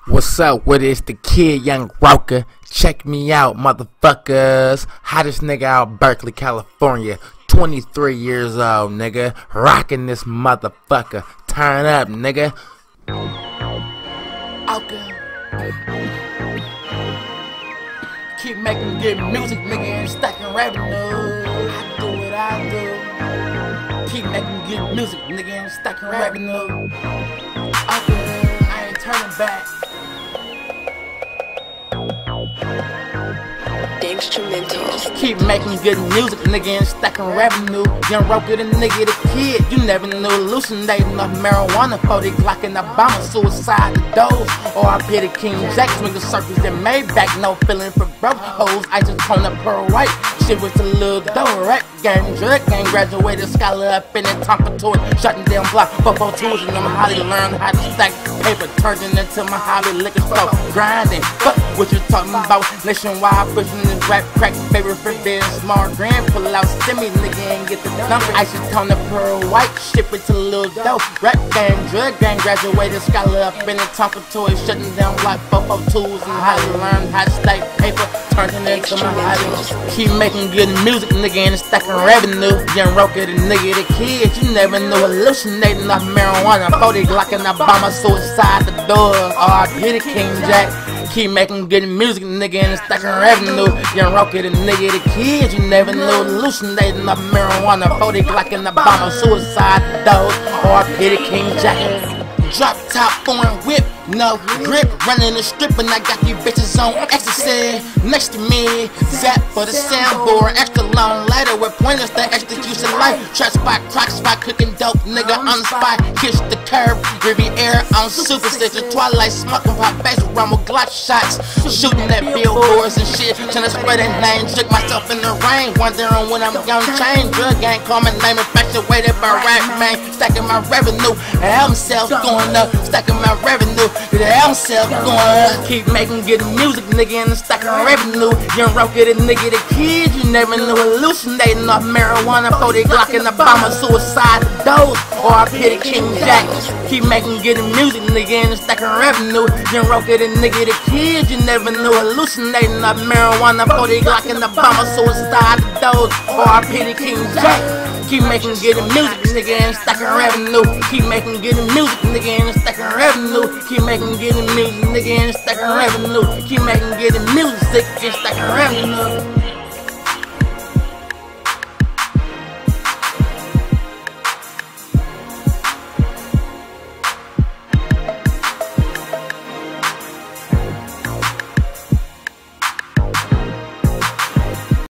What's up with it? It's the kid, Young Roker. Check me out, motherfuckers. Hottest nigga out Berkeley, California. 23 years old, nigga. Rocking this motherfucker. Turn up, nigga. Okay. Keep making good music, nigga, and stacking revenue. I do what I do. Keep making good music, nigga, and stacking revenue. Okay, I ain't turning back. Instrumentals. Keep making good music, nigga, and stacking revenue. Young Roker, the nigga, the kid. You never knew. Hallucinating off marijuana, 40 Glock and Obama, suicide the dose. Or I pity King Jack, swinging circles that made back. No feeling for broke hoes. I just tone up pearl white. Shit was a little dough, rap gang, drug gang. Graduated scholar up in it, talking to it. Shutting down block, football tools, and I'm how to learn how to stack paper. Turning into my hobby, liquor store. Grinding, fuck what you talking about. Nationwide pushing this rap crack, favorite for being smart. Grand pull out stimmy, nigga, and get the number. I should tone the pearl white, ship it to Lil Doe. Rap gang, drug gang, graduated scholar up in it, talking to it. Shutting down block, football tools, and how to learn how to stack paper. Turning into my hobby. Keep making good music, nigga, and stacking revenue. Young Roker, the nigga, the kid. You never knew. Hallucinating off marijuana, 40 Glock and Obama, suicide the door. R.I.P. the King Jack. Keep making good music, nigga, and stacking revenue. Young Roker, the nigga, the kid. You never knew. Hallucinating off marijuana, 40 Glock and Obama, suicide the door. R.I.P. the King Jack. Drop top, foreign whip, no grip. Running the strip and I got these bitches on ecstasy. Next to me, zap for the soundboard. Extra long ladder with pointers to execution life. Trap spot, crock spot, cooking dope, nigga on the spot. Kiss the curb, Riviera on Super Station. Twilight smoking pop bass, rumble Glock shots. Shooting at billboards and shit. Trying to spread that name, trick myself in the rain. Wondering when I'm gonna change. Drug gang, call my name, infatuated by rap, man. Stacking my revenue, album sales going up, stacking my revenue. The album sales going up. Keep making good music, nigga, and stacking revenue. Young Roker, the nigga, the kid. You never knew. Hallucinating off marijuana, 40 Glock and Obama, suicide the dose. Or I pity King Jack. Keep making good music, nigga, and stacking revenue. Young Roker, the nigga, the kid. You never knew. Hallucinating off marijuana, 40 Glock and Obama, suicide the dose. Or I pity King Jack. Keep making good music, nigga, and stacking revenue. Keep making good music, nigga, and stacking revenue. Keep making good music, nigga, and stacking revenue. Keep making good music and stacking revenue.